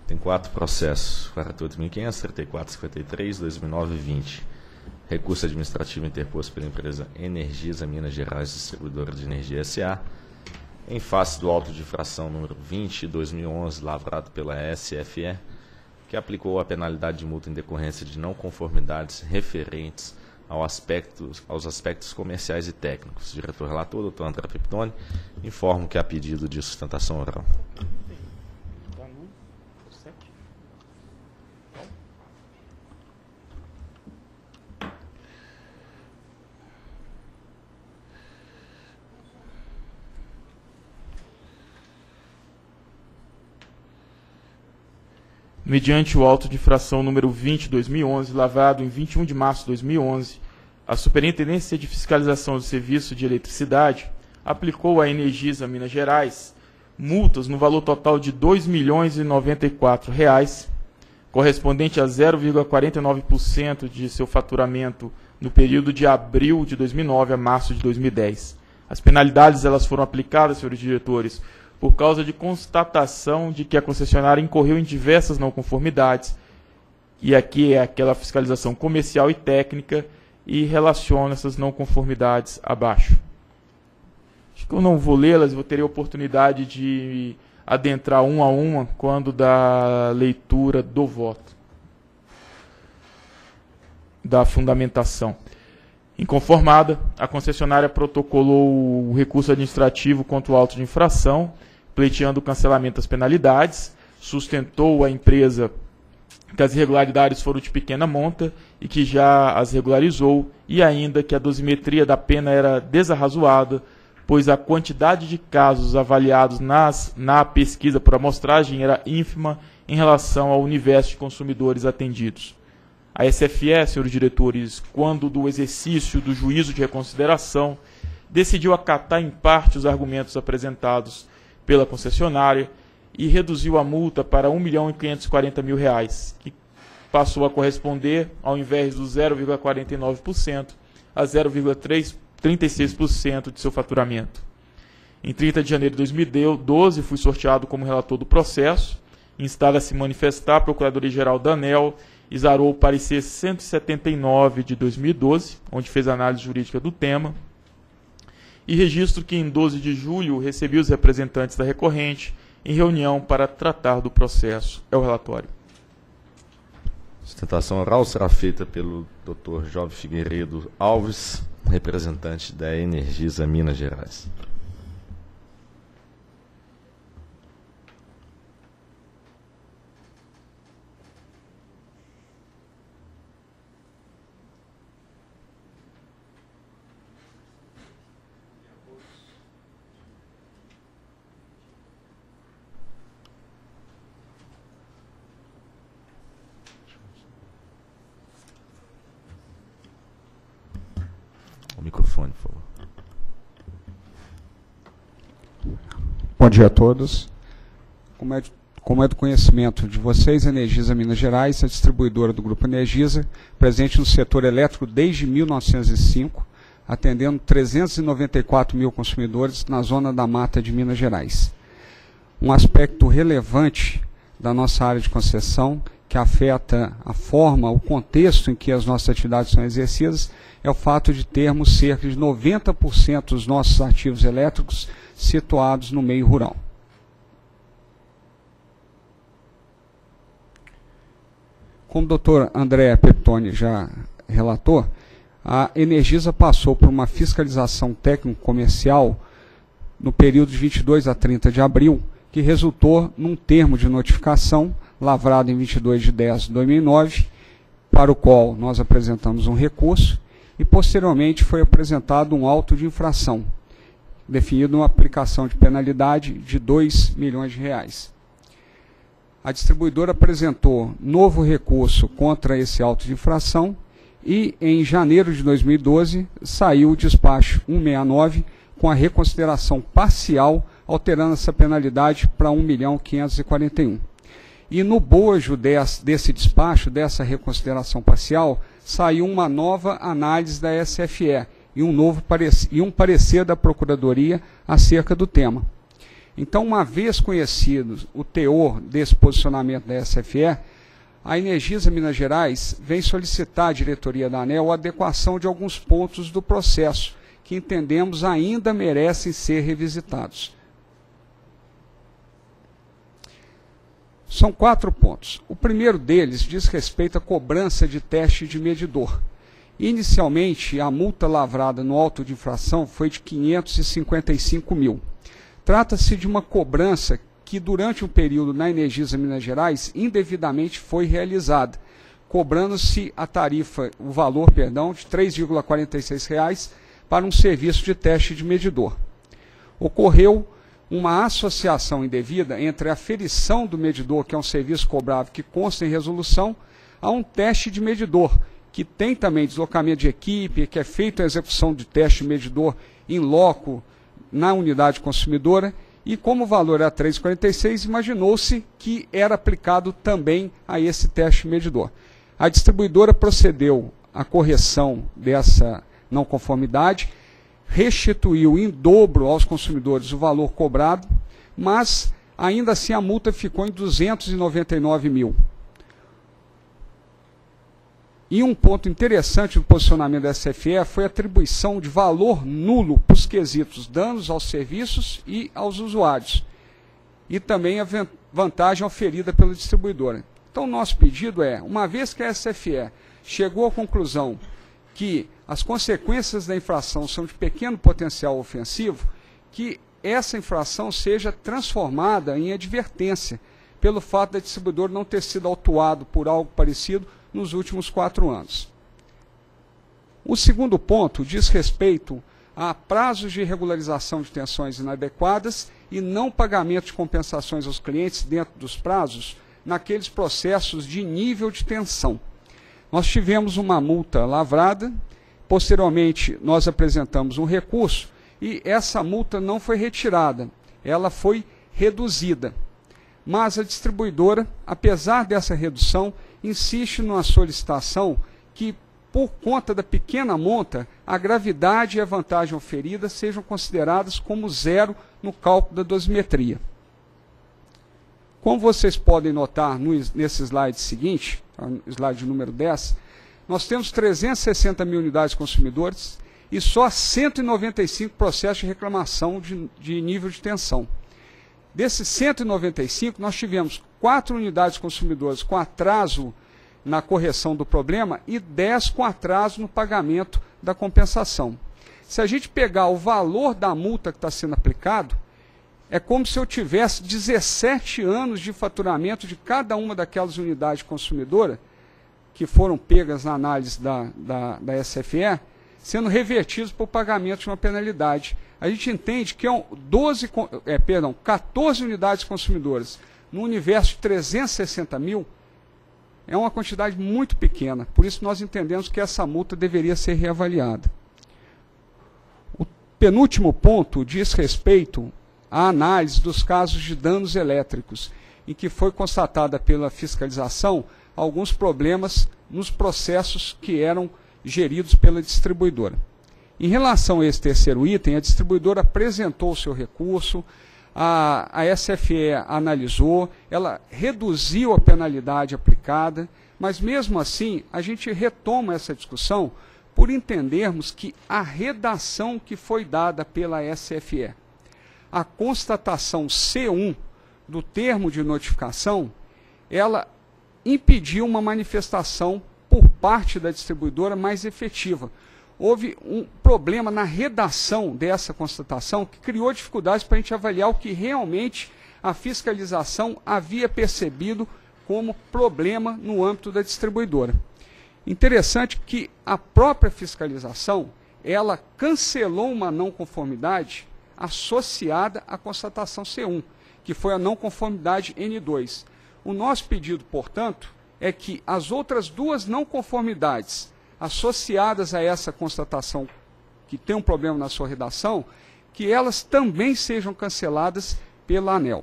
Tem 4 processos, 48.500, 3453, 2009 e 20. Recurso administrativo interposto pela empresa Energisa Minas Gerais Distribuidora de Energia S.A., em face do auto de infração número 20/2011, lavrado pela SFE, que aplicou a penalidade de multa em decorrência de não conformidades referentes aos aspectos comerciais e técnicos. Diretor-relator, doutor André Peptoni, informo que há pedido de sustentação oral. Mediante o auto de infração número 20/2011, lavrado em 21 de março de 2011, a Superintendência de Fiscalização do Serviço de Eletricidade aplicou à Energisa Minas Gerais multas no valor total de R$ 2.094.000, correspondente a 0,49% de seu faturamento no período de abril de 2009 a março de 2010. As penalidades elas foram aplicadas, senhores diretores, por causa de constatação de que a concessionária incorreu em diversas não conformidades, e aqui é aquela fiscalização comercial e técnica, e relaciona essas não conformidades abaixo. Acho que eu não vou lê-las, vou ter a oportunidade de adentrar uma a uma quando da leitura do voto, da fundamentação. Inconformada, a concessionária protocolou o recurso administrativo contra o auto de infração, pleiteando o cancelamento das penalidades, sustentou a empresa que as irregularidades foram de pequena monta e que já as regularizou, e ainda que a dosimetria da pena era desarrazoada, pois a quantidade de casos avaliados na pesquisa por amostragem era ínfima em relação ao universo de consumidores atendidos. A SFE, senhores diretores, quando do exercício do juízo de reconsideração, decidiu acatar em parte os argumentos apresentados pela concessionária e reduziu a multa para R$ 1.540.000, que passou a corresponder, ao invés do 0,49%, a 0,36% de seu faturamento. Em 30 de janeiro de 2012, fui sorteado como relator do processo, instada a se manifestar a Procuradoria-Geral da ANEEL, exarou o parecer 179 de 2012, onde fez análise jurídica do tema, e registro que em 12 de julho recebi os representantes da recorrente em reunião para tratar do processo. É o relatório. Sustentação oral será feita pelo Dr. Jovem Figueiredo Alves, representante da Energisa Minas Gerais. O microfone, por favor. Bom dia a todos. Como é do conhecimento de vocês, a Energisa Minas Gerais, a distribuidora do Grupo Energisa, presente no setor elétrico desde 1905, atendendo 394 mil consumidores na zona da Mata de Minas Gerais. Um aspecto relevante da nossa área de concessão, que afeta a forma, o contexto em que as nossas atividades são exercidas, é o fato de termos cerca de 90% dos nossos ativos elétricos situados no meio rural. Como o doutor André Peptoni já relatou, a Energisa passou por uma fiscalização técnico-comercial no período de 22 a 30 de abril, que resultou num termo de notificação lavrado em 22 de 10 de 2009, para o qual nós apresentamos um recurso, e posteriormente foi apresentado um auto de infração, definido uma aplicação de penalidade de R$ 2 milhões. A distribuidora apresentou novo recurso contra esse auto de infração e, em janeiro de 2012, saiu o despacho 169 com a reconsideração parcial, alterando essa penalidade para R$ 1.541.000. E no bojo desse despacho, dessa reconsideração parcial, saiu uma nova análise da SFE e um parecer da Procuradoria acerca do tema. Então, uma vez conhecido o teor desse posicionamento da SFE, a Energisa Minas Gerais vem solicitar à diretoria da ANEEL a adequação de alguns pontos do processo, que entendemos ainda merecem ser revisitados. São 4 pontos. O primeiro deles diz respeito à cobrança de teste de medidor. Inicialmente, a multa lavrada no auto de infração foi de R$ 555 mil. Trata-se de uma cobrança que, durante um período na Energisa Minas Gerais, indevidamente foi realizada, cobrando-se a tarifa, o valor, perdão, de R$ 3,46 para um serviço de teste de medidor. Ocorreu uma associação indevida entre a aferição do medidor, que é um serviço cobrável que consta em resolução, a um teste de medidor, que tem também deslocamento de equipe, que é feita a execução de teste de medidor em loco na unidade consumidora, e como o valor era 3,46, imaginou-se que era aplicado também a esse teste medidor. A distribuidora procedeu à correção dessa não conformidade, restituiu em dobro aos consumidores o valor cobrado, mas ainda assim a multa ficou em 299 mil. E um ponto interessante do posicionamento da SFE foi a atribuição de valor nulo para os quesitos danos aos serviços e aos usuários, e também a vantagem oferida pela distribuidora. Então, nosso pedido é, uma vez que a SFE chegou à conclusão que as consequências da infração são de pequeno potencial ofensivo, que essa infração seja transformada em advertência, pelo fato da distribuidora não ter sido autuado por algo parecido nos últimos 4 anos. O segundo ponto diz respeito a prazos de regularização de tensões inadequadas e não pagamento de compensações aos clientes dentro dos prazos naqueles processos de nível de tensão. Nós tivemos uma multa lavrada, posteriormente nós apresentamos um recurso e essa multa não foi retirada, ela foi reduzida. Mas a distribuidora, apesar dessa redução, insiste numa solicitação que, por conta da pequena monta, a gravidade e a vantagem oferida sejam consideradas como zero no cálculo da dosimetria. Como vocês podem notar nesse slide seguinte, slide número 10, nós temos 360 mil unidades consumidores e só 195 processos de reclamação de nível de tensão. Desses 195, nós tivemos 4 unidades consumidoras com atraso na correção do problema e 10 com atraso no pagamento da compensação. Se a gente pegar o valor da multa que está sendo aplicado, é como se eu tivesse 17 anos de faturamento de cada uma daquelas unidades consumidoras que foram pegas na análise da SFE, sendo revertidos para o pagamento de uma penalidade. A gente entende que 14 unidades consumidoras no universo de 360 mil é uma quantidade muito pequena. Por isso nós entendemos que essa multa deveria ser reavaliada. O penúltimo ponto diz respeito à análise dos casos de danos elétricos, em que foi constatada pela fiscalização alguns problemas nos processos que eram geridos pela distribuidora. Em relação a esse terceiro item, a distribuidora apresentou o seu recurso, a SFE analisou, ela reduziu a penalidade aplicada, mas mesmo assim a gente retoma essa discussão por entendermos que a redação que foi dada pela SFE, a constatação C1 do termo de notificação, ela impediu uma manifestação por parte da distribuidora mais efetiva. Houve um problema na redação dessa constatação que criou dificuldades para a gente avaliar o que realmente a fiscalização havia percebido como problema no âmbito da distribuidora. Interessante que a própria fiscalização, ela cancelou uma não conformidade associada à constatação C1, que foi a não conformidade N2. O nosso pedido, portanto, é que as outras 2 não conformidades associadas a essa constatação que tem um problema na sua redação, que elas também sejam canceladas pela ANEEL.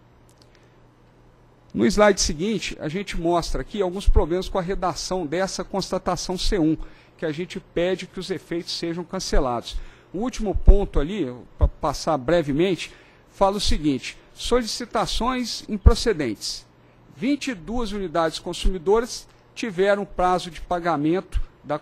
No slide seguinte, a gente mostra aqui alguns problemas com a redação dessa constatação C1, que a gente pede que os efeitos sejam cancelados. O último ponto ali, para passar brevemente, fala o seguinte: solicitações improcedentes. 22 unidades consumidoras tiveram prazo de pagamento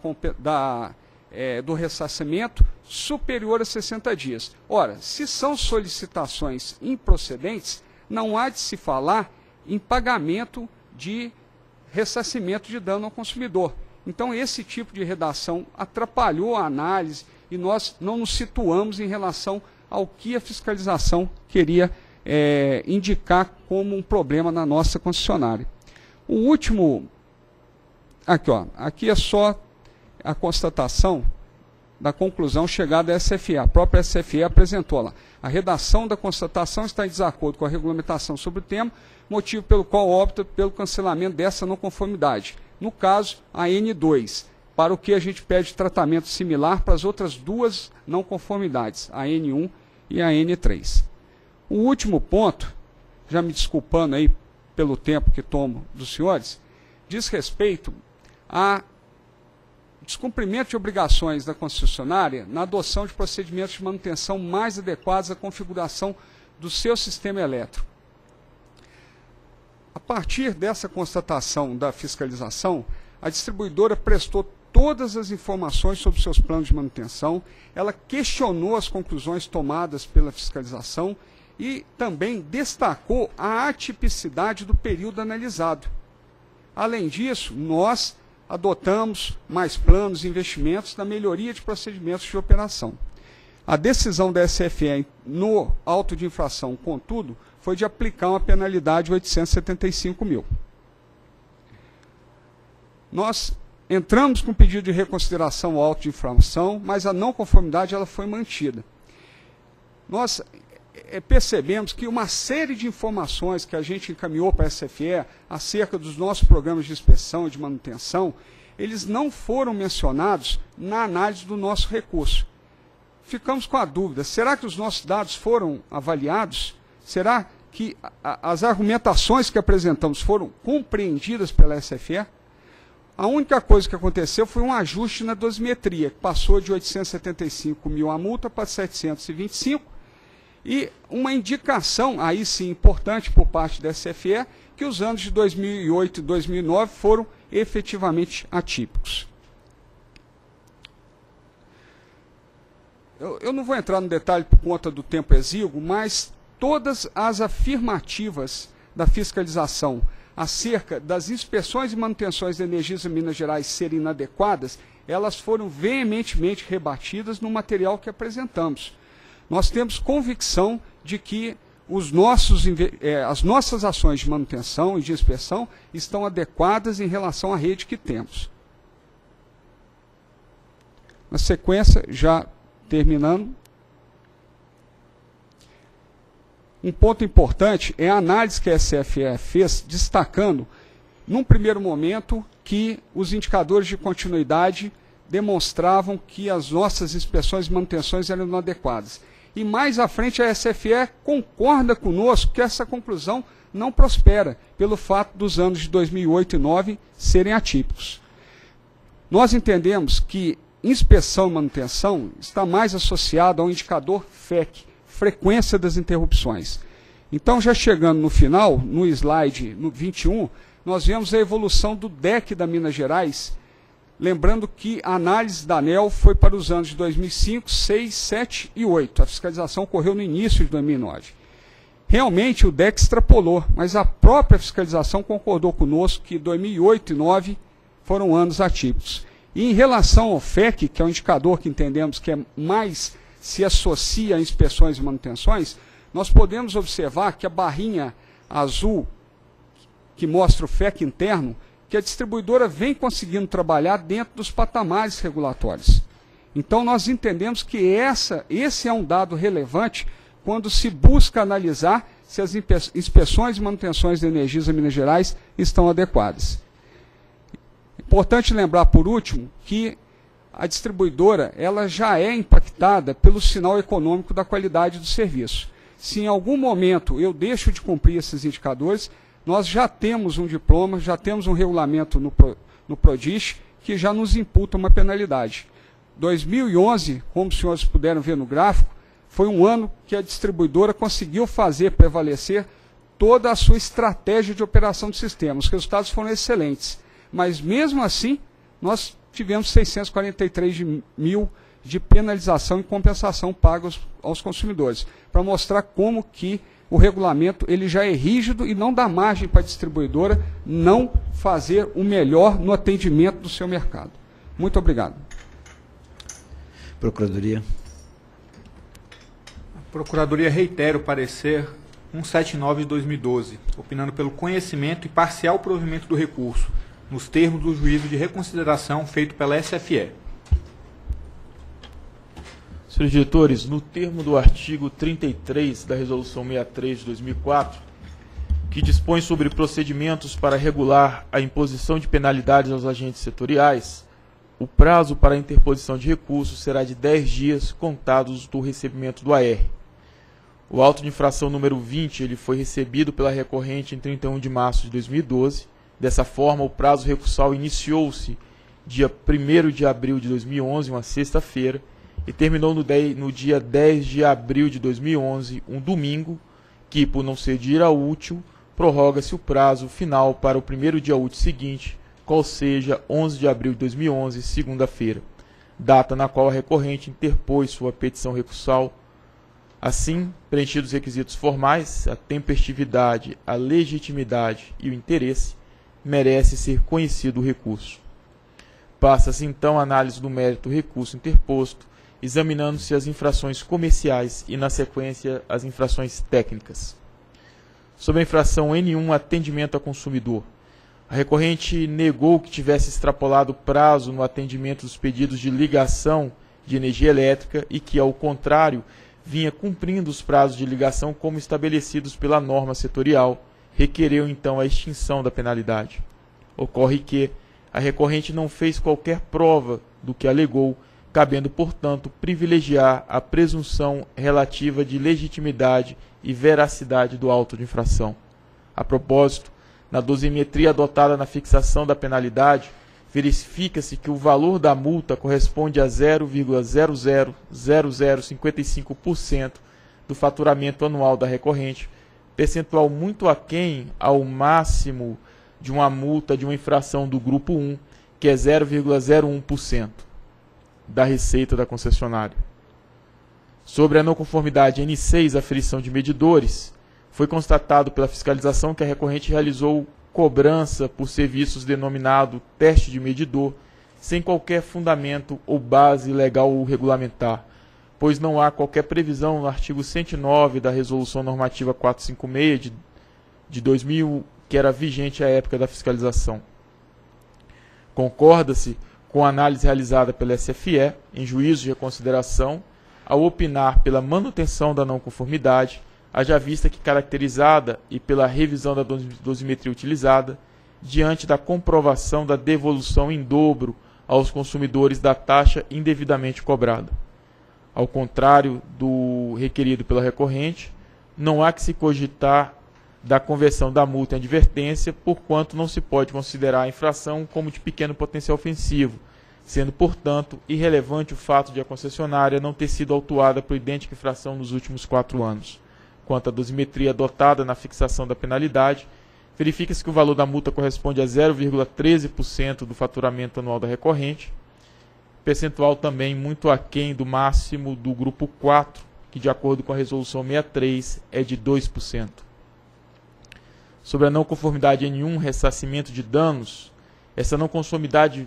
do ressarcimento superior a 60 dias. Ora, se são solicitações improcedentes, não há de se falar em pagamento de ressarcimento de dano ao consumidor. Então, esse tipo de redação atrapalhou a análise e nós não nos situamos em relação ao que a fiscalização queria indicar como um problema na nossa concessionária. O último, aqui é só a constatação da conclusão chegada à SFE. A própria SFE apresentou lá. A redação da constatação está em desacordo com a regulamentação sobre o tema, motivo pelo qual opta pelo cancelamento dessa não conformidade. No caso, a N2, para o que a gente pede tratamento similar para as outras duas não conformidades, a N1 e a N3. O último ponto, já me desculpando aí pelo tempo que tomo dos senhores, diz respeito a descumprimento de obrigações da concessionária na adoção de procedimentos de manutenção mais adequados à configuração do seu sistema elétrico. A partir dessa constatação da fiscalização, a distribuidora prestou todas as informações sobre seus planos de manutenção, ela questionou as conclusões tomadas pela fiscalização e também destacou a atipicidade do período analisado. Além disso, nós adotamos mais planos e investimentos na melhoria de procedimentos de operação. A decisão da SFE no auto de infração, contudo, foi de aplicar uma penalidade de 875 mil. Nós entramos com pedido de reconsideração ao auto de infração, mas a não conformidade ela foi mantida. Nós percebemos que uma série de informações que a gente encaminhou para a SFE acerca dos nossos programas de inspeção e de manutenção, eles não foram mencionados na análise do nosso recurso. Ficamos com a dúvida, será que os nossos dados foram avaliados? Será que as argumentações que apresentamos foram compreendidas pela SFE? A única coisa que aconteceu foi um ajuste na dosimetria, que passou de 875 mil a multa para 725, e uma indicação, aí sim importante por parte da SFE, que os anos de 2008 e 2009 foram efetivamente atípicos. Eu não vou entrar no detalhe por conta do tempo exíguo, mas todas as afirmativas da fiscalização acerca das inspeções e manutenções de Energisa Minas Gerais serem inadequadas, elas foram veementemente rebatidas no material que apresentamos. Nós temos convicção de que as nossas ações de manutenção e de inspeção estão adequadas em relação à rede que temos. Na sequência, já terminando, um ponto importante é a análise que a SFE fez, destacando, num primeiro momento, que os indicadores de continuidade demonstravam que as nossas inspeções e manutenções eram inadequadas. E mais à frente a SFE concorda conosco que essa conclusão não prospera, pelo fato dos anos de 2008 e 2009 serem atípicos. Nós entendemos que inspeção e manutenção está mais associado ao indicador FEC, frequência das interrupções. Então, já chegando no final, no slide 21, nós vemos a evolução do DEC da Minas Gerais, lembrando que a análise da ANEEL foi para os anos de 2005, 2006, 2007 e 2008. A fiscalização ocorreu no início de 2009. Realmente, o DEC extrapolou, mas a própria fiscalização concordou conosco que 2008 e 2009 foram anos atípicos. E em relação ao FEC, que é um indicador que entendemos que mais se associa a inspeções e manutenções, nós podemos observar que a barrinha azul, que mostra o FEC interno, que a distribuidora vem conseguindo trabalhar dentro dos patamares regulatórios. Então, nós entendemos que esse é um dado relevante quando se busca analisar se as inspeções e manutenções de Energisa Minas Gerais estão adequadas. Importante lembrar, por último, que a distribuidora ela já é impactada pelo sinal econômico da qualidade do serviço. Se em algum momento eu deixo de cumprir esses indicadores, nós já temos um diploma, já temos um regulamento no PRODIST que já nos imputa uma penalidade. 2011, como os senhores puderam ver no gráfico, foi um ano que a distribuidora conseguiu fazer prevalecer toda a sua estratégia de operação do sistema. Os resultados foram excelentes, mas mesmo assim nós tivemos 643 mil de penalização e compensação pagos aos consumidores, para mostrar como que o regulamento ele já é rígido e não dá margem para a distribuidora não fazer o melhor no atendimento do seu mercado. Muito obrigado. Procuradoria. A Procuradoria reitera o parecer 179 de 2012, opinando pelo conhecimento e parcial provimento do recurso, nos termos do juízo de reconsideração feito pela SFE. Senhores diretores, no termo do artigo 33 da Resolução 63 de 2004, que dispõe sobre procedimentos para regular a imposição de penalidades aos agentes setoriais, o prazo para a interposição de recursos será de 10 dias contados do recebimento do AR. O auto de infração número 20 ele foi recebido pela recorrente em 31 de março de 2012. Dessa forma, o prazo recursal iniciou-se dia 1º de abril de 2011, uma sexta-feira, e terminou no dia 10 de abril de 2011, um domingo, que, por não ser dia útil, prorroga-se o prazo final para o primeiro dia útil seguinte, qual seja 11 de abril de 2011, segunda-feira, data na qual a recorrente interpôs sua petição recursal. Assim, preenchidos os requisitos formais, a tempestividade, a legitimidade e o interesse, merece ser conhecido o recurso. Passa-se então a análise do mérito do recurso interposto, examinando-se as infrações comerciais e, na sequência, as infrações técnicas. Sobre a infração N1, atendimento a consumidor, a recorrente negou que tivesse extrapolado o prazo no atendimento dos pedidos de ligação de energia elétrica e que, ao contrário, vinha cumprindo os prazos de ligação como estabelecidos pela norma setorial, requereu então a extinção da penalidade. Ocorre que a recorrente não fez qualquer prova do que alegou, cabendo, portanto, privilegiar a presunção relativa de legitimidade e veracidade do auto de infração. A propósito, na dosimetria adotada na fixação da penalidade, verifica-se que o valor da multa corresponde a 0,000055% do faturamento anual da recorrente, percentual muito aquém ao máximo de uma multa de uma infração do grupo 1, que é 0,01% da receita da concessionária. Sobre a não conformidade N6, aferição de medidores, foi constatado pela fiscalização que a recorrente realizou cobrança por serviços denominado teste de medidor, sem qualquer fundamento ou base legal ou regulamentar, pois não há qualquer previsão no artigo 109 da Resolução Normativa 456 de 2000, que era vigente à época da fiscalização. Concorda-se com a análise realizada pela SFE, em juízo de reconsideração, ao opinar pela manutenção da não conformidade, haja vista que caracterizada e pela revisão da dosimetria utilizada, diante da comprovação da devolução em dobro aos consumidores da taxa indevidamente cobrada. Ao contrário do requerido pela recorrente, não há que se cogitar da conversão da multa em advertência, porquanto não se pode considerar a infração como de pequeno potencial ofensivo, sendo, portanto, irrelevante o fato de a concessionária não ter sido autuada por idêntica infração nos últimos 4 anos. Quanto à dosimetria adotada na fixação da penalidade, verifica-se que o valor da multa corresponde a 0,13% do faturamento anual da recorrente, percentual também muito aquém do máximo do grupo 4, que, de acordo com a Resolução 63, é de 2%. Sobre a não conformidade N1, ressarcimento de danos, essa não conformidade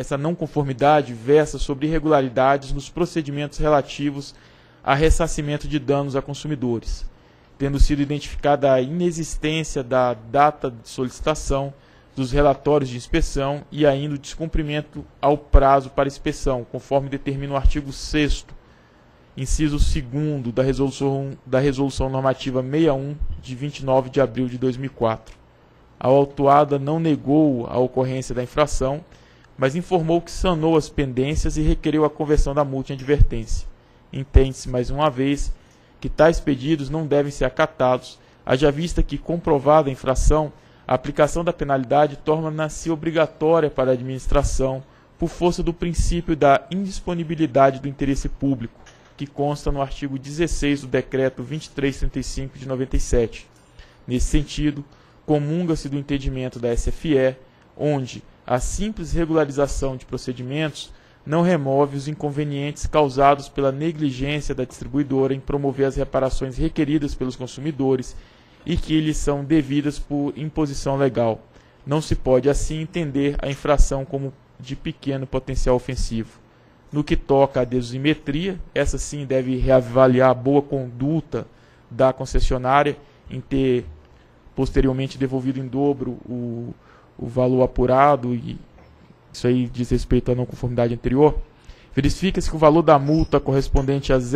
versa sobre irregularidades nos procedimentos relativos a ressarcimento de danos a consumidores, tendo sido identificada a inexistência da data de solicitação, dos relatórios de inspeção e ainda o descumprimento ao prazo para inspeção, conforme determina o artigo 6º, inciso 2º da Resolução Normativa 61, de 29 de abril de 2004. A autuada não negou a ocorrência da infração, mas informou que sanou as pendências e requereu a conversão da multa em advertência. Entende-se, mais uma vez, que tais pedidos não devem ser acatados, haja vista que, comprovada a infração, a aplicação da penalidade torna-se obrigatória para a administração, por força do princípio da indisponibilidade do interesse público, que consta no artigo 16 do Decreto 2335 de 97. Nesse sentido, comunga-se do entendimento da SFE, onde a simples regularização de procedimentos não remove os inconvenientes causados pela negligência da distribuidora em promover as reparações requeridas pelos consumidores e que lhes são devidas por imposição legal. Não se pode, assim, entender a infração como de pequeno potencial ofensivo. No que toca à dosimetria, essa sim deve reavaliar a boa conduta da concessionária em ter posteriormente devolvido em dobro o valor apurado, e isso aí diz respeito à não conformidade anterior. Verifica-se que o valor da multa correspondente a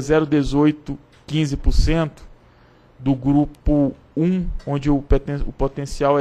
0,01815% do grupo 1, onde o potencial é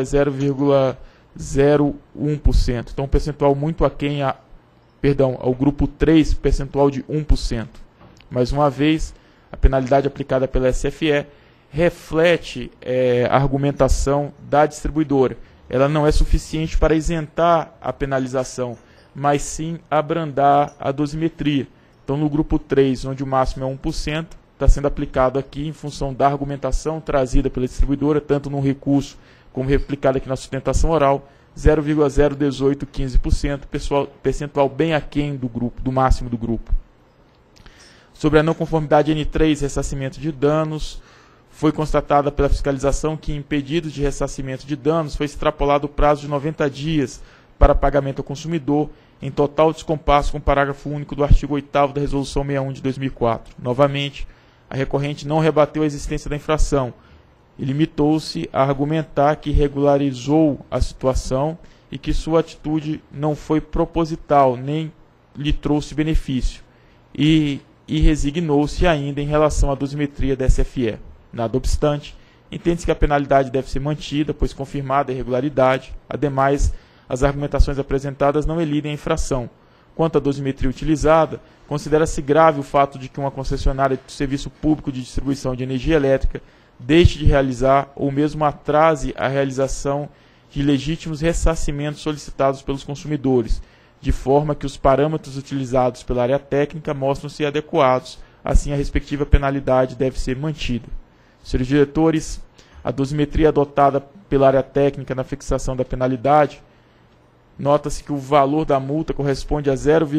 0,01%. Então, um percentual muito aquém ao grupo 3, percentual de 1%. Mais uma vez, a penalidade aplicada pela SFE reflete a argumentação da distribuidora. Ela não é suficiente para isentar a penalização, mas sim abrandar a dosimetria. Então, no grupo 3, onde o máximo é 1%, está sendo aplicado aqui em função da argumentação trazida pela distribuidora, tanto no recurso como replicado aqui na sustentação oral, 0,01815%, percentual bem aquém do máximo do grupo. Sobre a não conformidade N3, ressarcimento de danos, foi constatada pela fiscalização que em pedidos de ressarcimento de danos foi extrapolado o prazo de 90 dias para pagamento ao consumidor, em total descompasso com o parágrafo único do artigo 8º da Resolução 61 de 2004. Novamente, a recorrente não rebateu a existência da infração e limitou-se a argumentar que regularizou a situação e que sua atitude não foi proposital, nem lhe trouxe benefício, e resignou-se ainda em relação à dosimetria da SFE. Nada obstante, entende-se que a penalidade deve ser mantida, pois confirmada a irregularidade. Ademais, as argumentações apresentadas não elidem a infração. Quanto à dosimetria utilizada, considera-se grave o fato de que uma concessionária de serviço público de distribuição de energia elétrica deixe de realizar ou mesmo atrase a realização de legítimos ressarcimentos solicitados pelos consumidores, de forma que os parâmetros utilizados pela área técnica mostram-se adequados, assim a respectiva penalidade deve ser mantida. Senhores diretores, a dosimetria adotada pela área técnica na fixação da penalidade, nota-se que o valor da multa corresponde a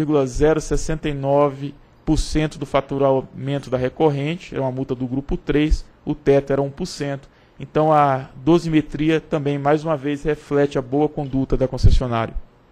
0,069% do faturamento da recorrente, é uma multa do grupo 3, o teto era 1%. Então a dosimetria também, mais uma vez, reflete a boa conduta da concessionária.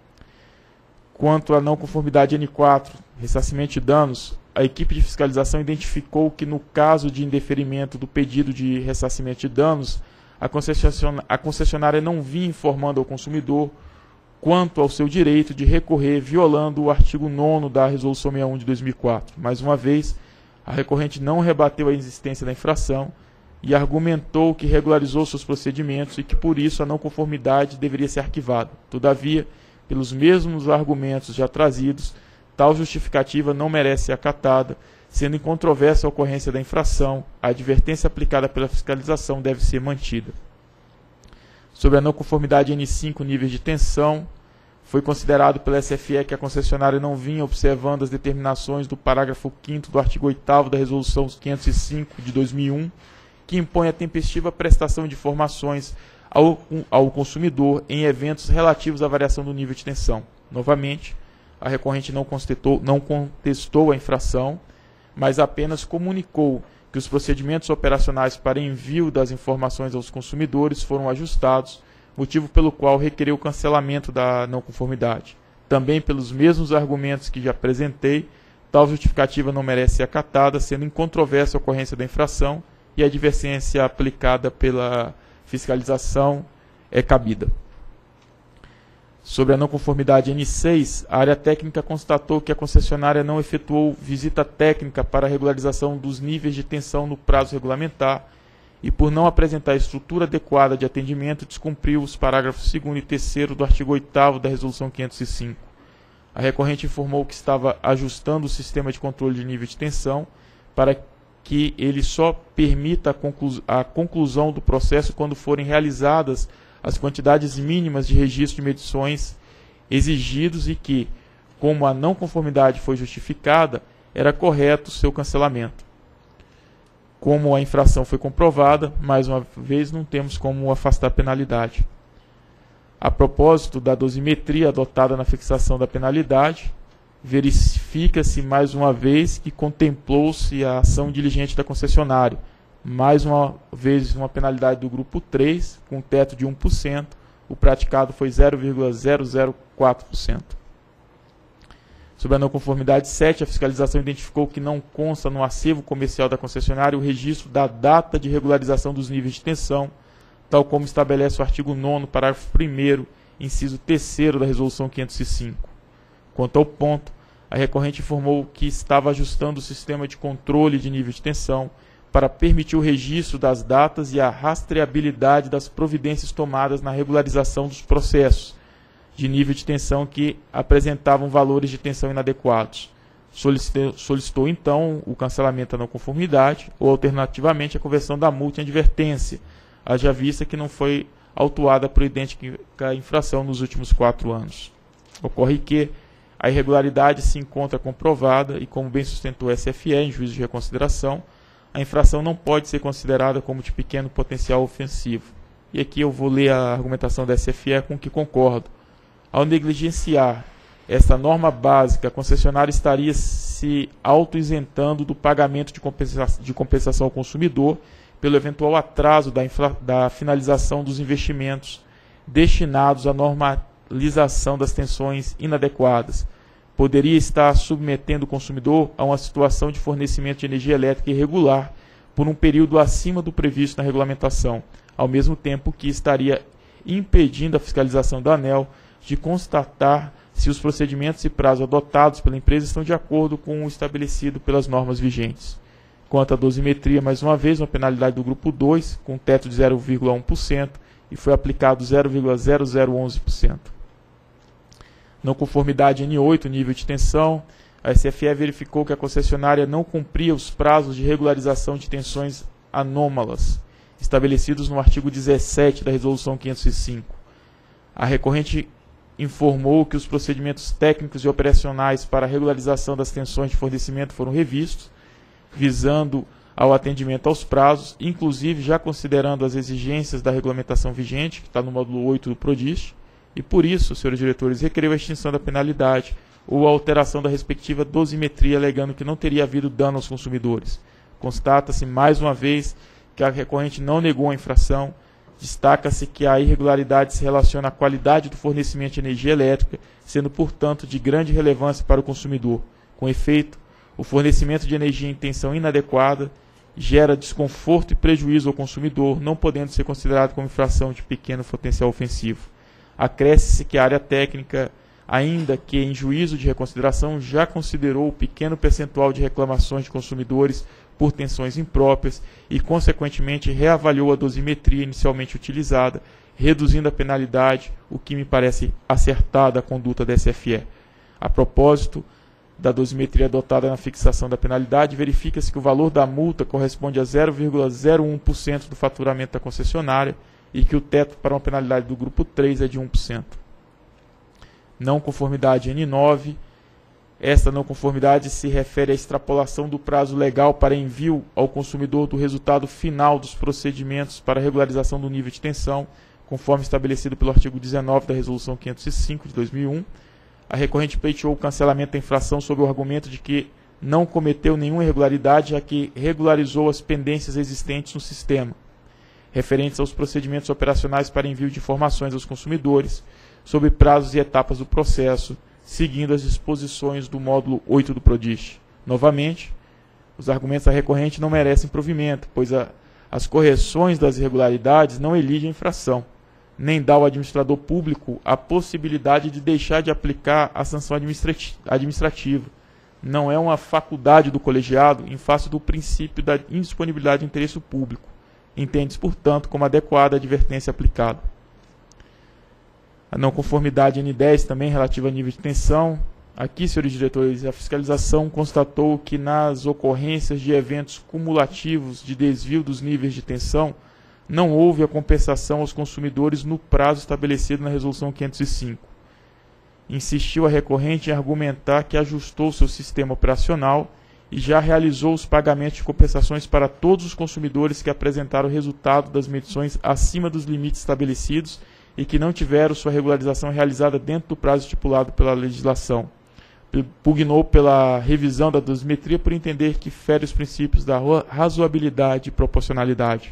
Quanto à não conformidade N4, ressarcimento de danos, a equipe de fiscalização identificou que no caso de indeferimento do pedido de ressarcimento de danos, a concessionária não vinha informando ao consumidor quanto ao seu direito de recorrer, violando o artigo 9º da Resolução 61 de 2004. Mais uma vez, a recorrente não rebateu a existência da infração e argumentou que regularizou seus procedimentos e que, por isso, a não conformidade deveria ser arquivada. Todavia, pelos mesmos argumentos já trazidos, tal justificativa não merece ser acatada, sendo incontroversa a ocorrência da infração, a advertência aplicada pela fiscalização deve ser mantida. Sobre a não conformidade N5, níveis de tensão, foi considerado pela SFE que a concessionária não vinha observando as determinações do parágrafo 5º do artigo 8º da Resolução 505 de 2001, que impõe a tempestiva prestação de informações ao consumidor em eventos relativos à variação do nível de tensão. Novamente, a recorrente não contestou a infração, mas apenas comunicou que os procedimentos operacionais para envio das informações aos consumidores foram ajustados, motivo pelo qual requereu o cancelamento da não conformidade. Também pelos mesmos argumentos que já apresentei, tal justificativa não merece ser acatada, sendo incontroversa a ocorrência da infração e a advertência aplicada pela fiscalização é cabida. Sobre a não conformidade N6, a área técnica constatou que a concessionária não efetuou visita técnica para a regularização dos níveis de tensão no prazo regulamentar e, por não apresentar estrutura adequada de atendimento, descumpriu os parágrafos 2º e 3º do artigo 8º da Resolução 505. A recorrente informou que estava ajustando o sistema de controle de nível de tensão para que ele só permita a conclusão do processo quando forem realizadas as quantidades mínimas de registro de medições exigidos e que, como a não conformidade foi justificada, era correto o seu cancelamento. Como a infração foi comprovada, mais uma vez não temos como afastar a penalidade. A propósito da dosimetria adotada na fixação da penalidade, verifica-se mais uma vez que contemplou-se a ação diligente da concessionária. Mais uma vez uma penalidade do grupo 3, com teto de 1%, o praticado foi 0,004%. Sobre a não conformidade 7, a fiscalização identificou que não consta no acervo comercial da concessionária o registro da data de regularização dos níveis de tensão, tal como estabelece o artigo 9º, parágrafo 1º, inciso 3º da Resolução 505. Quanto ao ponto, a recorrente informou que estava ajustando o sistema de controle de nível de tensão para permitir o registro das datas e a rastreabilidade das providências tomadas na regularização dos processos de nível de tensão que apresentavam valores de tensão inadequados. Solicitou então o cancelamento da não conformidade ou, alternativamente, a conversão da multa em advertência, haja vista que não foi autuada por idêntica infração nos últimos 4 anos. Ocorre que a irregularidade se encontra comprovada e, como bem sustentou o SFE em juízo de reconsideração, a infração não pode ser considerada como de pequeno potencial ofensivo. E aqui eu vou ler a argumentação da SFE com que concordo. Ao negligenciar esta norma básica, a concessionária estaria se auto-isentando do pagamento de compensação ao consumidor pelo eventual atraso da finalização dos investimentos destinados à normalização das tensões inadequadas. Poderia estar submetendo o consumidor a uma situação de fornecimento de energia elétrica irregular por um período acima do previsto na regulamentação, ao mesmo tempo que estaria impedindo a fiscalização da ANEEL de constatar se os procedimentos e prazos adotados pela empresa estão de acordo com o estabelecido pelas normas vigentes. Quanto à dosimetria, mais uma vez, uma penalidade do grupo 2, com teto de 0,1%, e foi aplicado 0,0011%. Não conformidade N8, nível de tensão, a SFE verificou que a concessionária não cumpria os prazos de regularização de tensões anômalas, estabelecidos no artigo 17 da Resolução 505. A recorrente informou que os procedimentos técnicos e operacionais para a regularização das tensões de fornecimento foram revistos, visando ao atendimento aos prazos, inclusive já considerando as exigências da regulamentação vigente, que está no módulo 8 do PRODIST, e por isso, senhores diretores, requeriu a extinção da penalidade ou a alteração da respectiva dosimetria, alegando que não teria havido dano aos consumidores. Constata-se, mais uma vez, que a recorrente não negou a infração. Destaca-se que a irregularidade se relaciona à qualidade do fornecimento de energia elétrica, sendo, portanto, de grande relevância para o consumidor. Com efeito, o fornecimento de energia em tensão inadequada gera desconforto e prejuízo ao consumidor, não podendo ser considerado como infração de pequeno potencial ofensivo. Acresce-se que a área técnica, ainda que em juízo de reconsideração, já considerou o pequeno percentual de reclamações de consumidores por tensões impróprias e, consequentemente, reavaliou a dosimetria inicialmente utilizada, reduzindo a penalidade, o que me parece acertada a conduta da SFE. A propósito da dosimetria adotada na fixação da penalidade, verifica-se que o valor da multa corresponde a 0,01% do faturamento da concessionária e que o teto para uma penalidade do grupo 3 é de 1%. Não conformidade N9. Esta não conformidade se refere à extrapolação do prazo legal para envio ao consumidor do resultado final dos procedimentos para regularização do nível de tensão, conforme estabelecido pelo artigo 19 da Resolução 505 de 2001. A recorrente pleiteou o cancelamento da infração sob o argumento de que não cometeu nenhuma irregularidade, já que regularizou as pendências existentes no sistema, referentes aos procedimentos operacionais para envio de informações aos consumidores, sobre prazos e etapas do processo, seguindo as disposições do módulo 8 do PRODIST. Novamente, os argumentos da recorrente não merecem provimento, pois as correções das irregularidades não eligem a infração, nem dá ao administrador público a possibilidade de deixar de aplicar a sanção administrativa. Não é uma faculdade do colegiado em face do princípio da indisponibilidade de interesse público. Entende-se, portanto, como adequada a advertência aplicada. A não conformidade N10, também relativa a nível de tensão. Aqui, senhores diretores, a fiscalização constatou que nas ocorrências de eventos cumulativos de desvio dos níveis de tensão, não houve a compensação aos consumidores no prazo estabelecido na Resolução 505. Insistiu a recorrente em argumentar que ajustou seu sistema operacional e já realizou os pagamentos de compensações para todos os consumidores que apresentaram o resultado das medições acima dos limites estabelecidos e que não tiveram sua regularização realizada dentro do prazo estipulado pela legislação. Pugnou pela revisão da dosimetria por entender que fere os princípios da razoabilidade e proporcionalidade.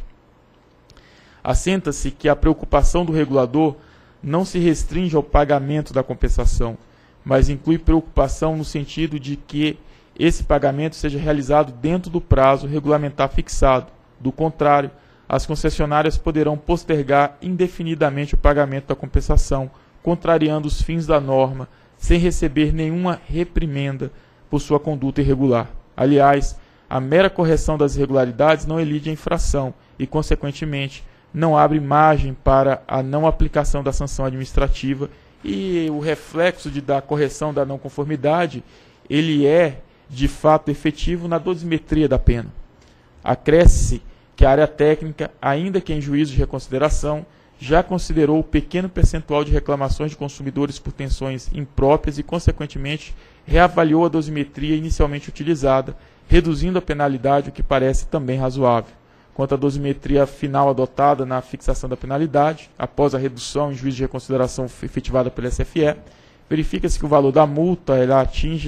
Assenta-se que a preocupação do regulador não se restringe ao pagamento da compensação, mas inclui preocupação no sentido de que esse pagamento seja realizado dentro do prazo regulamentar fixado. Do contrário, as concessionárias poderão postergar indefinidamente o pagamento da compensação, contrariando os fins da norma, sem receber nenhuma reprimenda por sua conduta irregular. Aliás, a mera correção das irregularidades não elide a infração e, consequentemente, não abre margem para a não aplicação da sanção administrativa, e o reflexo da correção da não conformidade, ele é, de fato, efetivo na dosimetria da pena. Acresce que a área técnica, ainda que em juízo de reconsideração, já considerou o pequeno percentual de reclamações de consumidores por tensões impróprias e, consequentemente, reavaliou a dosimetria inicialmente utilizada, reduzindo a penalidade, o que parece também razoável. Quanto à dosimetria final adotada na fixação da penalidade, após a redução em juízo de reconsideração efetivada pela SFE, verifica-se que o valor da multa atinge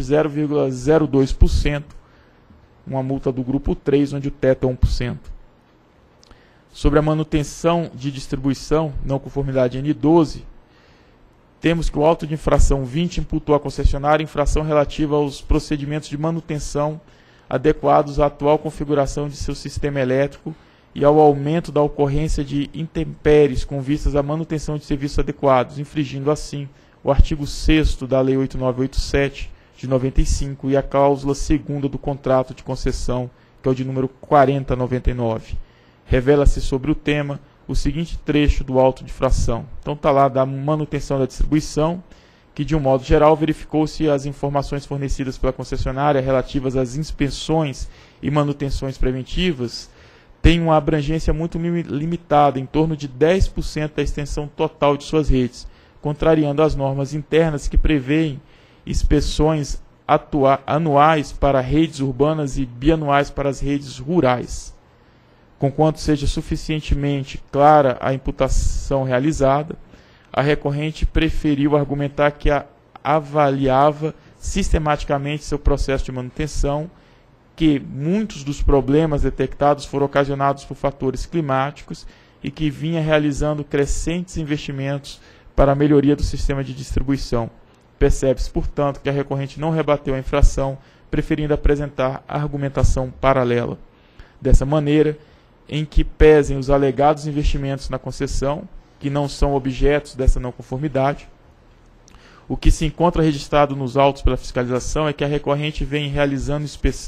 0,02%, uma multa do grupo 3, onde o teto é 1%. Sobre a manutenção de distribuição, não conformidade N12, temos que o auto de infração 20 imputou à concessionária infração relativa aos procedimentos de manutenção adequados à atual configuração de seu sistema elétrico e ao aumento da ocorrência de intempéries com vistas à manutenção de serviços adequados, infringindo assim o artigo 6º da Lei 8987 de 95 e a cláusula 2ª do contrato de concessão, que é o de número 4099. Revela-se sobre o tema o seguinte trecho do auto de infração. Então está lá da manutenção da distribuição, que de um modo geral verificou-se as informações fornecidas pela concessionária relativas às inspeções e manutenções preventivas têm uma abrangência muito limitada, em torno de 10% da extensão total de suas redes, contrariando as normas internas que prevêem inspeções anuais para redes urbanas e bianuais para as redes rurais. Conquanto seja suficientemente clara a imputação realizada, a recorrente preferiu argumentar que avaliava sistematicamente seu processo de manutenção, que muitos dos problemas detectados foram ocasionados por fatores climáticos e que vinha realizando crescentes investimentos para a melhoria do sistema de distribuição. Percebe-se, portanto, que a recorrente não rebateu a infração, preferindo apresentar argumentação paralela. Dessa maneira, em que pesem os alegados investimentos na concessão, que não são objetos dessa não conformidade, o que se encontra registrado nos autos pela fiscalização é que a recorrente vem realizando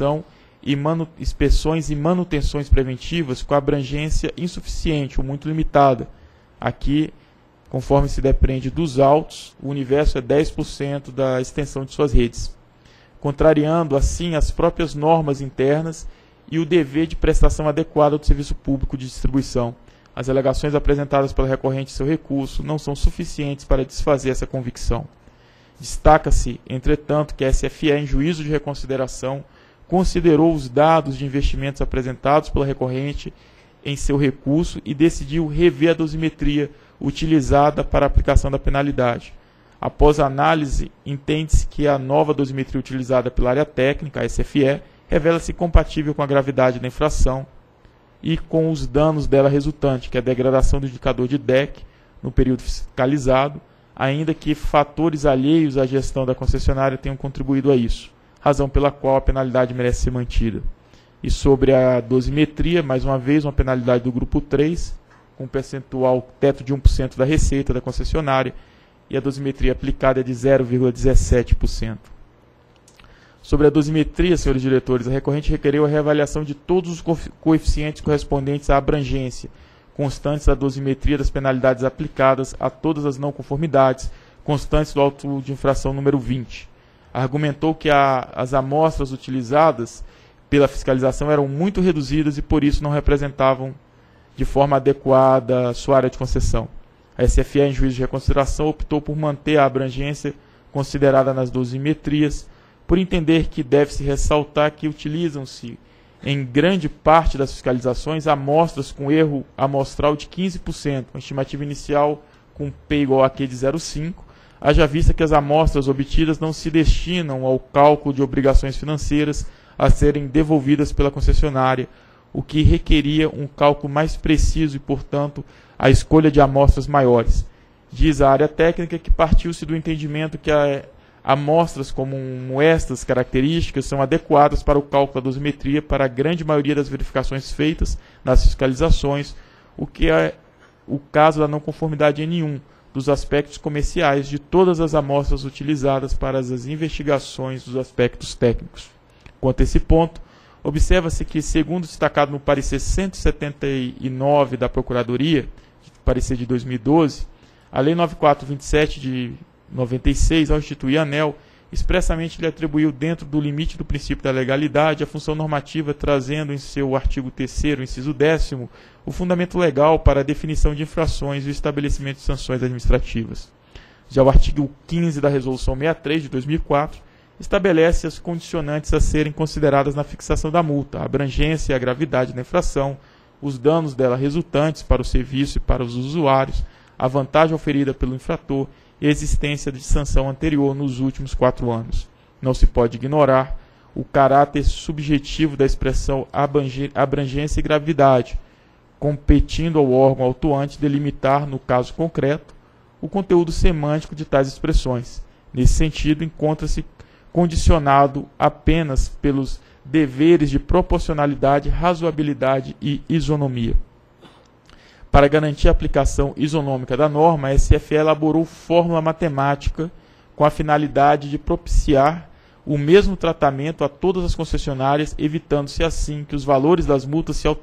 inspeções e manutenções preventivas com abrangência insuficiente ou muito limitada. Aqui, conforme se depreende dos autos, o universo é 10% da extensão de suas redes, contrariando assim as próprias normas internas e o dever de prestação adequada do serviço público de distribuição. As alegações apresentadas pela recorrente em seu recurso não são suficientes para desfazer essa convicção. Destaca-se, entretanto, que a SFE, em juízo de reconsideração, considerou os dados de investimentos apresentados pela recorrente em seu recurso e decidiu rever a dosimetria utilizada para a aplicação da penalidade. Após a análise, entende-se que a nova dosimetria utilizada pela área técnica, a SFE, revela-se compatível com a gravidade da infração e com os danos dela resultantes, que é a degradação do indicador de DEC no período fiscalizado, ainda que fatores alheios à gestão da concessionária tenham contribuído a isso, razão pela qual a penalidade merece ser mantida. E sobre a dosimetria, mais uma vez, uma penalidade do grupo 3, com um percentual teto de 1% da receita da concessionária, e a dosimetria aplicada é de 0,17%. Sobre a dosimetria, senhores diretores, a recorrente requereu a reavaliação de todos os coeficientes correspondentes à abrangência, constantes da dosimetria das penalidades aplicadas a todas as não conformidades, constantes do auto de infração número 20. Argumentou que as amostras utilizadas pela fiscalização eram muito reduzidas e por isso não representavam de forma adequada sua área de concessão. A SFE, em juízo de reconsideração, optou por manter a abrangência considerada nas dosimetrias, por entender que deve-se ressaltar que utilizam-se em grande parte das fiscalizações amostras com erro amostral de 15%, com estimativa inicial com P igual a Q de 0,5, haja vista que as amostras obtidas não se destinam ao cálculo de obrigações financeiras a serem devolvidas pela concessionária, o que requeria um cálculo mais preciso e, portanto, a escolha de amostras maiores. Diz a área técnica que partiu-se do entendimento que amostras como estas características são adequadas para o cálculo da dosimetria para a grande maioria das verificações feitas nas fiscalizações, o que é o caso da não conformidade em nenhum dos aspectos comerciais de todas as amostras utilizadas para as investigações dos aspectos técnicos. Quanto a esse ponto, observa-se que, segundo destacado no parecer 179 da Procuradoria, parecer de 2012, a Lei 9427 de 96, ao instituir a ANEEL, expressamente lhe atribuiu, dentro do limite do princípio da legalidade, a função normativa, trazendo em seu artigo 3º, inciso 10º, o fundamento legal para a definição de infrações e o estabelecimento de sanções administrativas. Já o artigo 15 da Resolução 63 de 2004 estabelece as condicionantes a serem consideradas na fixação da multa, a abrangência e a gravidade da infração, os danos dela resultantes para o serviço e para os usuários, a vantagem oferida pelo infrator e a existência de sanção anterior nos últimos 4 anos. Não se pode ignorar o caráter subjetivo da expressão abrangência e gravidade, competindo ao órgão autuante delimitar, no caso concreto, o conteúdo semântico de tais expressões. Nesse sentido, encontra-se condicionado apenas pelos deveres de proporcionalidade, razoabilidade e isonomia. Para garantir a aplicação isonômica da norma, a SFE elaborou fórmula matemática com a finalidade de propiciar o mesmo tratamento a todas as concessionárias, evitando-se assim que os valores das multas se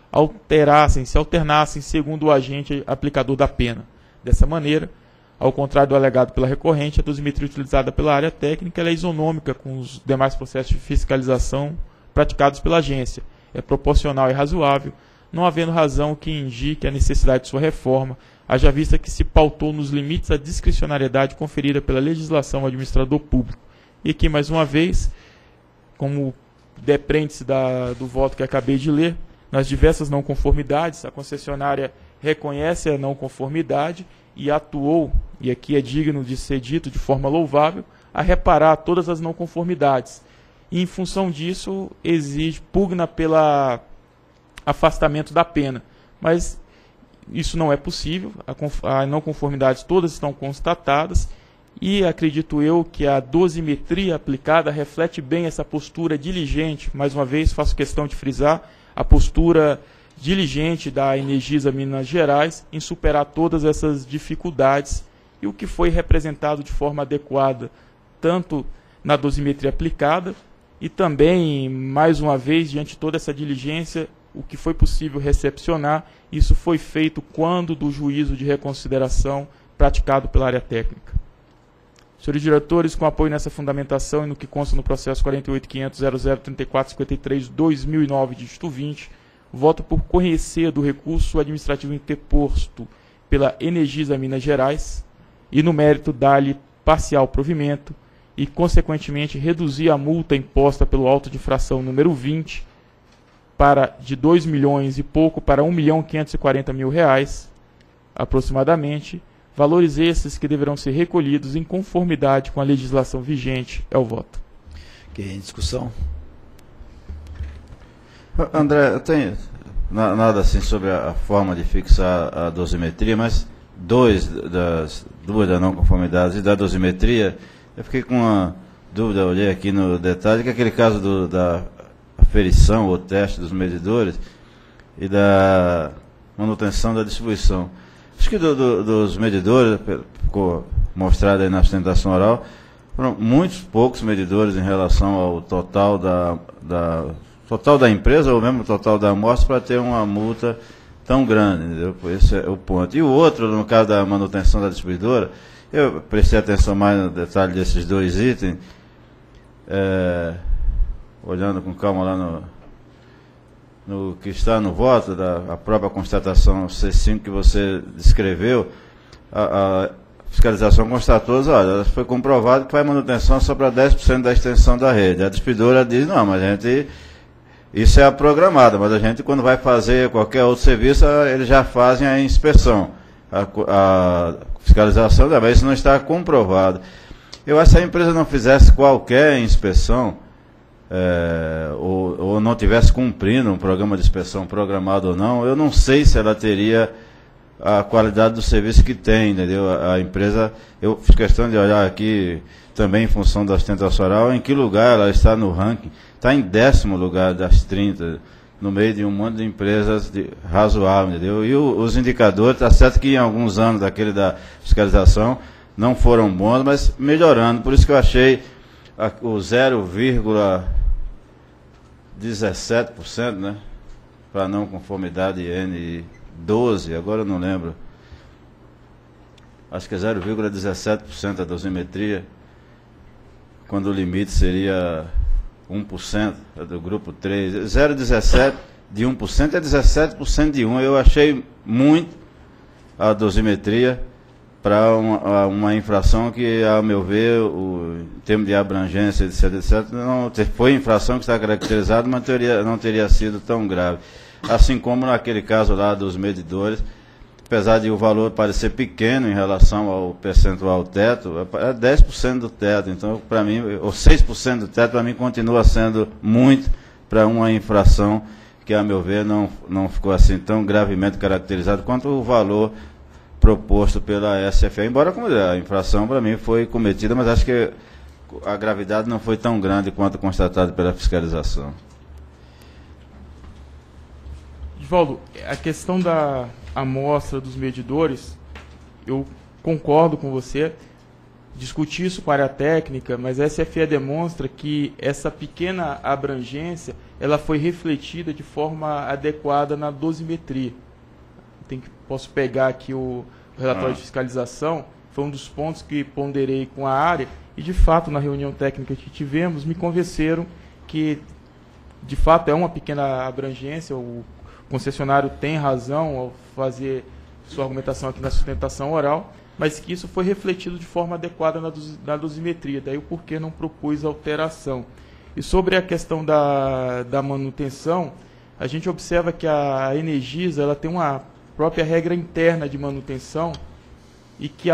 alternassem segundo o agente aplicador da pena. Dessa maneira, ao contrário do alegado pela recorrente, a dosimetria utilizada pela área técnica ela é isonômica com os demais processos de fiscalização praticados pela agência, é proporcional e razoável, não havendo razão que indique a necessidade de sua reforma, haja vista que se pautou nos limites da discricionariedade conferida pela legislação ao administrador público. E aqui, mais uma vez, como depreende-se do voto que acabei de ler, nas diversas não conformidades, a concessionária reconhece a não conformidade e atuou, e aqui é digno de ser dito de forma louvável, a reparar todas as não conformidades. E, em função disso, pugna pelo afastamento da pena. Mas isso não é possível, as não conformidades todas estão constatadas, e acredito eu que a dosimetria aplicada reflete bem essa postura diligente. Mais uma vez, faço questão de frisar a postura diligente da Energisa Minas Gerais em superar todas essas dificuldades e o que foi representado de forma adequada, tanto na dosimetria aplicada e também, mais uma vez, diante de toda essa diligência, o que foi possível recepcionar, isso foi feito quando do juízo de reconsideração praticado pela área técnica. Senhores diretores, com apoio nessa fundamentação e no que consta no processo 48.500.003453/2009, dígito 20, voto por conhecer do recurso administrativo interposto pela Energisa Minas Gerais e, no mérito, dar-lhe parcial provimento e, consequentemente, reduzir a multa imposta pelo auto de infração número 20 de 2 milhões e pouco para R$1.540.000, aproximadamente, valores esses que deverão ser recolhidos em conformidade com a legislação vigente. É o voto. Ok, em discussão. André, eu tenho nada assim sobre a forma de fixar a dosimetria, mas duas das não conformidades e da dosimetria, eu fiquei com uma dúvida, eu olhei aqui no detalhe, que é aquele caso da aferição ou teste dos medidores e da manutenção da distribuição. Acho que dos medidores, ficou mostrado aí na sustentação oral, foram muitos poucos medidores em relação ao total total da empresa ou mesmo total da amostra para ter uma multa tão grande, entendeu? Esse é o ponto. E o outro, no caso da manutenção da distribuidora, eu prestei atenção mais no detalhe desses dois itens, olhando com calma lá no que está no voto, a própria constatação C5 que você descreveu, a fiscalização constatou, olha, foi comprovado que faz manutenção só para 10% da extensão da rede. A distribuidora diz, não, mas a gente, isso é a programada, mas a gente quando vai fazer qualquer outro serviço, eles já fazem a inspeção, a fiscalização, mas isso não está comprovado. Eu acho que se a empresa não fizesse qualquer inspeção, ou não tivesse cumprindo um programa de inspeção programado ou não, eu não sei se ela teria a qualidade do serviço que tem, entendeu? A empresa, eu fiz questão de olhar aqui também em função da sustentação oral, em que lugar ela está no ranking. Está em 10º lugar das 30, no meio de um monte de empresas razoáveis, entendeu? E os indicadores, está certo que em alguns anos daquele da fiscalização não foram bons, mas melhorando. Por isso que eu achei o 0,17%, né? Para não conformidade N12, agora eu não lembro. Acho que é 0,17% a dosimetria, quando o limite seria 1% do grupo 3. 0,17% de 1% é 17% de 1%. Eu achei muito a dosimetria para uma infração que, ao meu ver, em termos de abrangência, etc., não foi infração que está caracterizada, mas não teria sido tão grave. Assim como naquele caso lá dos medidores, apesar de o valor parecer pequeno em relação ao percentual teto, é 10% do teto. Então, para mim, ou 6% do teto, para mim, continua sendo muito para uma infração que, a meu ver, não ficou assim tão gravemente caracterizado quanto o valor proposto pela SFE, embora a infração para mim foi cometida, mas acho que a gravidade não foi tão grande quanto constatado pela fiscalização. Divaldo, a questão da amostra dos medidores, eu concordo com você, discuti isso com a área técnica, mas a SFE demonstra que essa pequena abrangência ela foi refletida de forma adequada na dosimetria. Posso pegar aqui o relatório de fiscalização, foi um dos pontos que ponderei com a área, e de fato, na reunião técnica que tivemos, me convenceram que, de fato, é uma pequena abrangência, o concessionário tem razão ao fazer sua argumentação aqui na sustentação oral, mas que isso foi refletido de forma adequada na dosimetria, daí o porquê não propus alteração. E sobre a questão da manutenção, a gente observa que a Energisa ela tem uma própria regra interna de manutenção e que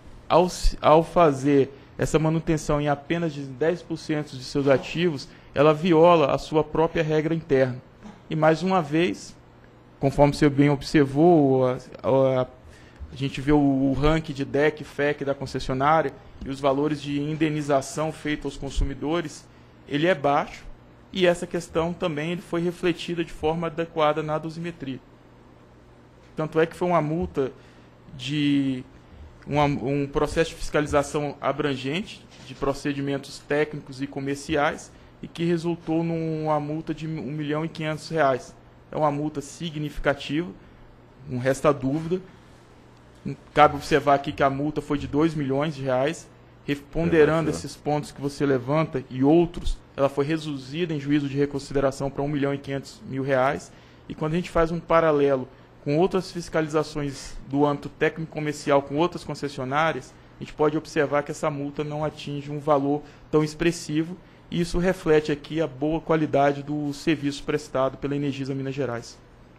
ao fazer essa manutenção em apenas de 10% de seus ativos, ela viola a sua própria regra interna. E mais uma vez, conforme você bem observou, a gente vê o ranking de DEC e FEC da concessionária e os valores de indenização feitos aos consumidores, ele é baixo e essa questão também foi refletida de forma adequada na dosimetria. Tanto é que foi uma multa de um processo de fiscalização abrangente de procedimentos técnicos e comerciais e que resultou numa multa de R$ 1.500.000. É uma multa significativa, não resta dúvida. Cabe observar aqui que a multa foi de R$ 2 milhões, ponderando esses pontos que você levanta e outros, ela foi reduzida em juízo de reconsideração para R$ 1.500.000. E quando a gente faz um paralelo com outras fiscalizações do âmbito técnico-comercial com outras concessionárias, a gente pode observar que essa multa não atinge um valor tão expressivo e isso reflete aqui a boa qualidade do serviço prestado pela Energisa Minas Gerais.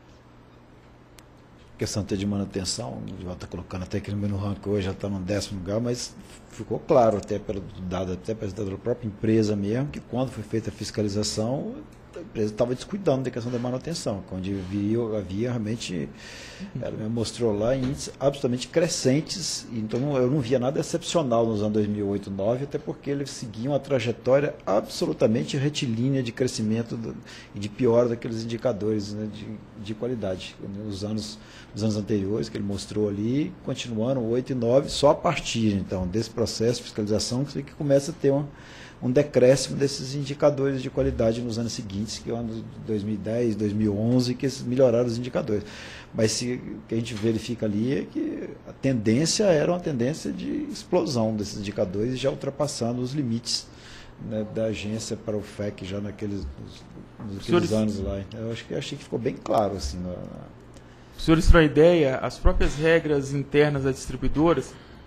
A questão até de manutenção, o está colocando até aqui no ranking hoje, já está no 10º lugar, mas ficou claro, até pelo dado até pela própria empresa mesmo, que quando foi feita a fiscalização, a empresa estava descuidando da questão da manutenção, onde havia realmente, ela me mostrou lá índices absolutamente crescentes, então eu não via nada excepcional nos anos 2008 e 2009, até porque eles seguiam uma trajetória absolutamente retilínea de crescimento e de piora daqueles indicadores, né, de qualidade. Nos anos anteriores, que ele mostrou ali, continuando 8 e 9, só a partir então desse processo de fiscalização que começa a ter um decréscimo desses indicadores de qualidade nos anos seguintes, que é o ano de 2010, 2011, que melhoraram os indicadores. Mas o que a gente verifica ali é que a tendência era uma tendência de explosão desses indicadores, já ultrapassando os limites, né, da agência para o FEC já naqueles anos lá. Eu achei que ficou bem claro assim. Os senhores terem uma ideia, as próprias regras internas das distribuidoras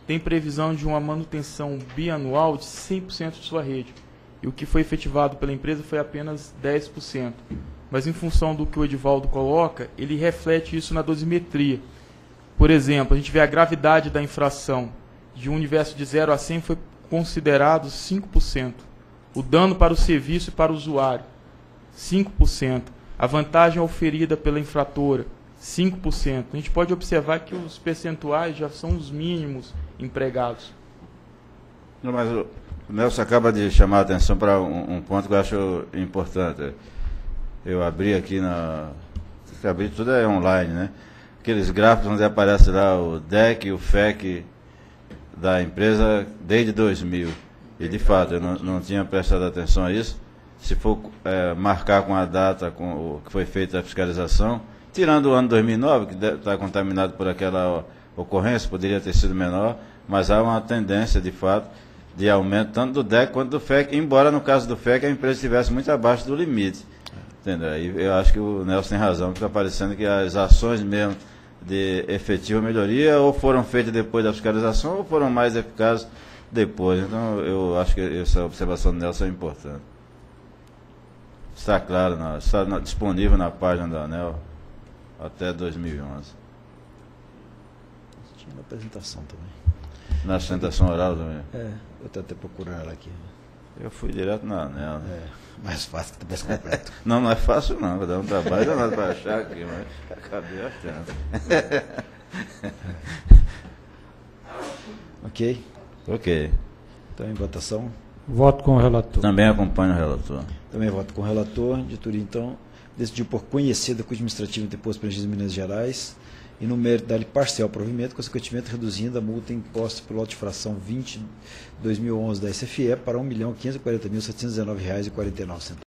tem previsão de uma manutenção bianual de 100% de sua rede. E o que foi efetivado pela empresa foi apenas 10%. Mas em função do que o Edivaldo coloca, ele reflete isso na dosimetria. Por exemplo, a gente vê a gravidade da infração. De um universo de 0 a 100 foi considerado 5%. O dano para o serviço e para o usuário, 5%. A vantagem oferida pela infratora, 5%. A gente pode observar que os percentuais já são os mínimos empregados. Não, mas o Nelson acaba de chamar a atenção para um ponto que eu acho importante. Eu abri aqui abri tudo é online, né? Aqueles gráficos onde aparece lá o DEC e o FEC da empresa desde 2000. E de fato, eu não tinha prestado atenção a isso. Se for marcar com a data com o que foi feita a fiscalização, tirando o ano 2009, que está contaminado por aquela ocorrência, poderia ter sido menor, mas há uma tendência, de fato, de aumento tanto do DEC quanto do FEC, embora no caso do FEC a empresa estivesse muito abaixo do limite. Entendeu? E eu acho que o Nelson tem razão, que está parecendo que as ações mesmo de efetiva melhoria ou foram feitas depois da fiscalização ou foram mais eficazes depois. Então eu acho que essa observação do Nelson é importante. Está claro, está disponível na página da ANEEL até 2011. Tinha na apresentação também. Na apresentação oral também? Eu tentei procurar ela aqui. Eu fui direto na ANEEL. Né? Mais fácil que mais completo. Não é fácil não, vou dar um trabalho danado para achar aqui, mas acabei achando. Ok? Ok. Então, em votação. Voto com o relator. Também acompanho o relator. Também voto com o relator. Diretoria, então, decidiu por conhecida com o administrativo interposto pela Energisa Minas Gerais e no mérito dar-lhe parcial provimento, consequentemente reduzindo a multa imposta pelo lote de fração 20/2011 da SFE para R$ 1.540.719,49.